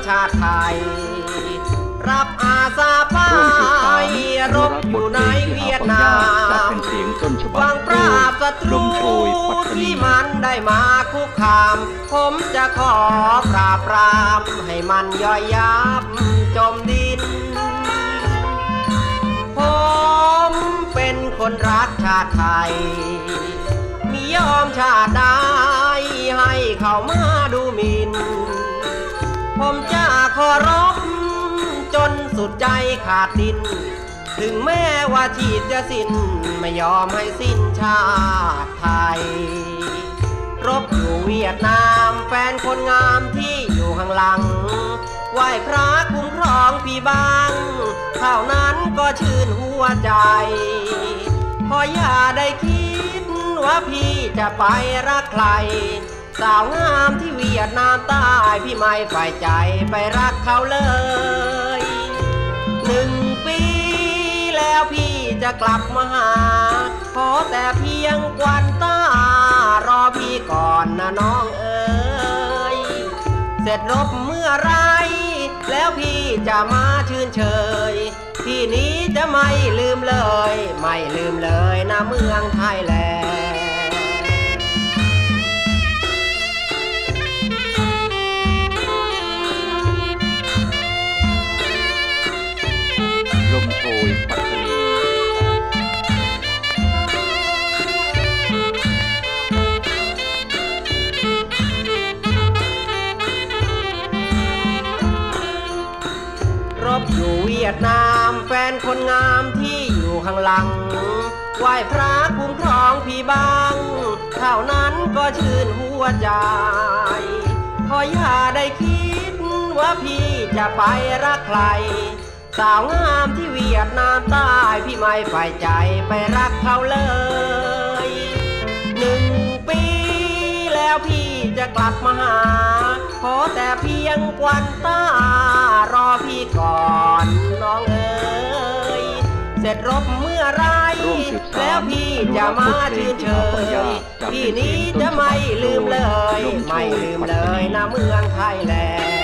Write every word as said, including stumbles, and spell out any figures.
ชาติไทยรับอาสาไปรบอยู่ในเวียดนามวางปราบศัตรูที่มันได้มาคุกคามผมจะขอปราบปรามให้มันย่อยยับจมดินผมเป็นคนรักชาติไทยมียอมชาติใดให้เขามาดูหมิ่นผมจะขอรบจนสุดใจขาดดินถึงแม้ว่าชีพจะสิ้นไม่ยอมให้สิ้นชาติไทยรบอยู่เวียดนามแฟนคนงามที่อยู่ข้างหลังไหว้พระคุ้มครองพี่บ้างเท่านั้นก็ชื่นหัวใจขออย่าได้คิดว่าพี่จะไปรักใครสาวงามที่เวียดนามใต้พี่ไม่ฝ่ายใจไปรักเขาเลยหนึ่งปีแล้วพี่จะกลับมาหาขอแต่เพียงควันตารอพี่ก่อนนะน้องเอ๋ยเสร็จรบเมื่อไรแล้วพี่จะมาชื่นเชยพี่นี้จะไม่ลืมเลยไม่ลืมเลยนะเมืองไทยแลลมโชยปัตตานีรบอยู่เวียดนามแฟนคนงามที่อยู่ข้างหลังไหว้พระคุ้มครองพี่บ้างเท่านั้นก็ชื่นหัวใจขออย่าได้คิดว่าพี่จะไปรักใครสาวงามที่เวียดนามใต้พี่ไม่ฝ่ายใจไปรักเขาเลยหนึ่งปีแล้วพี่จะกลับมาหาขอแต่เพียงควันตารอพี่ก่อนน้องเอ๋ยเสร็จรบเมื่อไรแล้วพี่จะมาชื่นเชยพี่นี้จะไม่ลืมเลยไม่ลืมเลยนะเมืองไทยแลนด์